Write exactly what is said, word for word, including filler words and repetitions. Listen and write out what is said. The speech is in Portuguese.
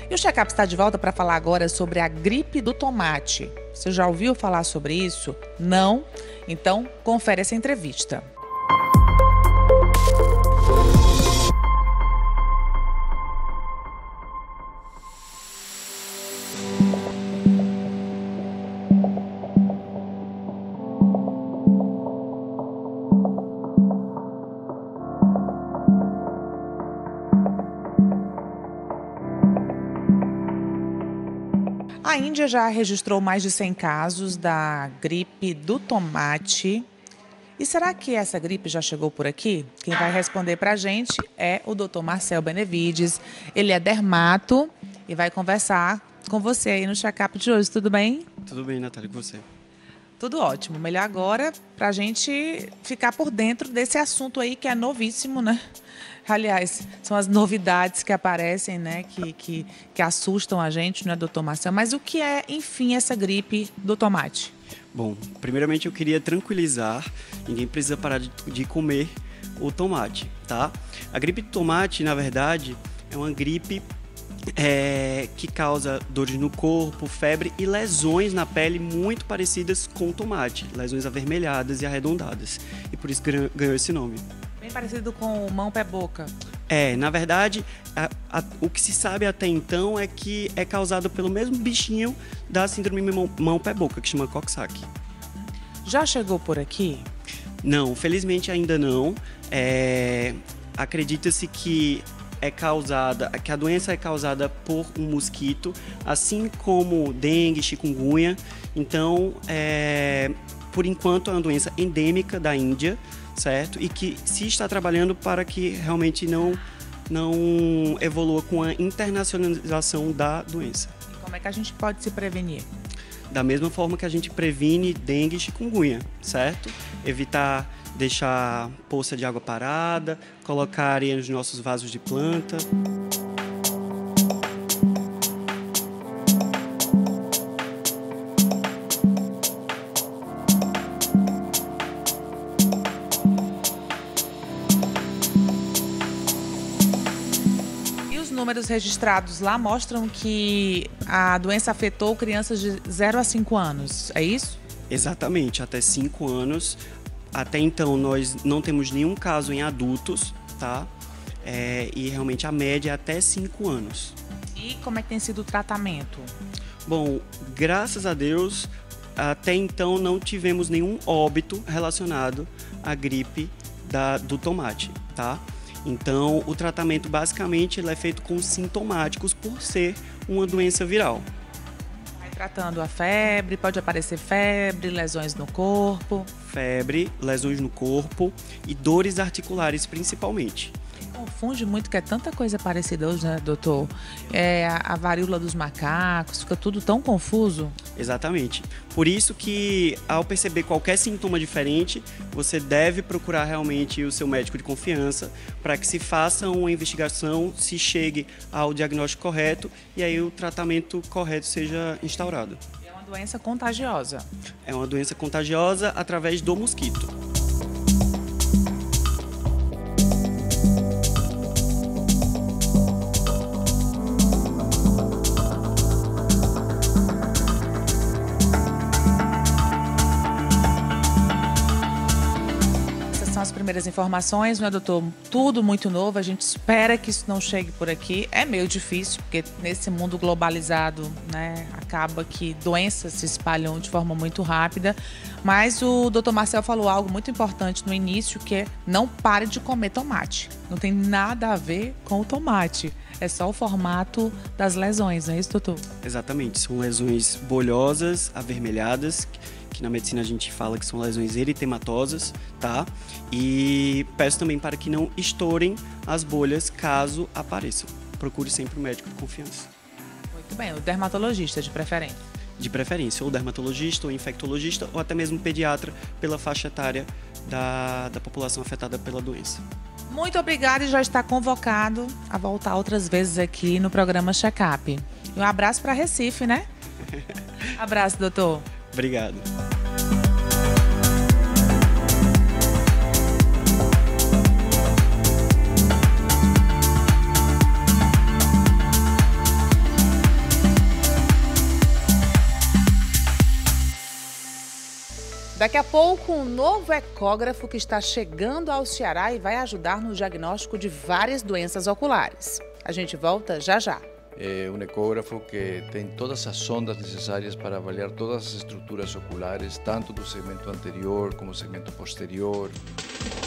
E o Checkup está de volta para falar agora sobre a gripe do tomate. Você já ouviu falar sobre isso? Não? Então, confere essa entrevista. A Índia já registrou mais de cem casos da gripe do tomate. E será que essa gripe já chegou por aqui? Quem vai responder para a gente é o doutor Marcel Benevides. Ele é dermato e vai conversar com você aí no Checkup de hoje. Tudo bem? Tudo bem, Natália, com você? Tudo ótimo. Melhor agora para a gente ficar por dentro desse assunto aí que é novíssimo, né? Aliás, são as novidades que aparecem, né, que, que, que assustam a gente, né, doutor Marcel? Mas o que é, enfim, essa gripe do tomate? Bom, primeiramente eu queria tranquilizar, ninguém precisa parar de, de comer o tomate, tá? A gripe do tomate, na verdade, é uma gripe é, que causa dores no corpo, febre e lesões na pele muito parecidas com o tomate, lesões avermelhadas e arredondadas, e por isso ganhou esse nome. Bem parecido com mão, pé, boca. É, na verdade, a, a, o que se sabe até então é que é causado pelo mesmo bichinho da síndrome mão, mão pé, boca, que chama Coxsackie. Já chegou por aqui? Não, felizmente ainda não. É, acredita-se que é causada, que a doença é causada por um mosquito, assim como dengue, chikungunya. Então, é, por enquanto, é uma doença endêmica da Índia, certo? E que se está trabalhando para que realmente não, não evolua com a internacionalização da doença. E como é que a gente pode se prevenir? Da mesma forma que a gente previne dengue e chikungunya, certo? Evitar deixar poça de água parada, colocar areia nos nossos vasos de planta. Números registrados lá mostram que a doença afetou crianças de zero a cinco anos, é isso? Exatamente, até cinco anos. Até então, nós não temos nenhum caso em adultos, tá? É, e realmente a média é até cinco anos. E como é que tem sido o tratamento? Bom, graças a Deus, até então não tivemos nenhum óbito relacionado à gripe da, do tomate, tá? Então, o tratamento, basicamente, ele é feito com sintomáticos por ser uma doença viral. Vai tratando a febre, pode aparecer febre, lesões no corpo. Febre, lesões no corpo e dores articulares, principalmente. Confunde muito, que é tanta coisa parecida hoje, né, doutor? É a, a varíola dos macacos, fica tudo tão confuso. Exatamente. Por isso que, ao perceber qualquer sintoma diferente, você deve procurar realmente o seu médico de confiança para que se faça uma investigação, se chegue ao diagnóstico correto e aí o tratamento correto seja instaurado. É uma doença contagiosa. É uma doença contagiosa através do mosquito. As primeiras informações, né, doutor? Tudo muito novo, a gente espera que isso não chegue por aqui. É meio difícil, porque nesse mundo globalizado, né, acaba que doenças se espalham de forma muito rápida. Mas o doutor Marcel falou algo muito importante no início, que é não pare de comer tomate. Não tem nada a ver com o tomate. É só o formato das lesões, não é isso, doutor? Exatamente, são lesões bolhosas, avermelhadas, que na medicina a gente fala que são lesões eritematosas, tá? E peço também para que não estourem as bolhas caso apareçam. Procure sempre um médico de confiança. Muito bem, o dermatologista de preferência. De preferência, ou dermatologista, ou infectologista, ou até mesmo pediatra, pela faixa etária da, da população afetada pela doença. Muito obrigada, e já está convocado a voltar outras vezes aqui no programa Checkup. E um abraço para Recife, né? Abraço, doutor. Obrigado. Daqui a pouco, um novo ecógrafo que está chegando ao Ceará e vai ajudar no diagnóstico de várias doenças oculares. A gente volta já já. É um ecógrafo que tem todas as sondas necessárias para avaliar todas as estruturas oculares, tanto do segmento anterior como do segmento posterior.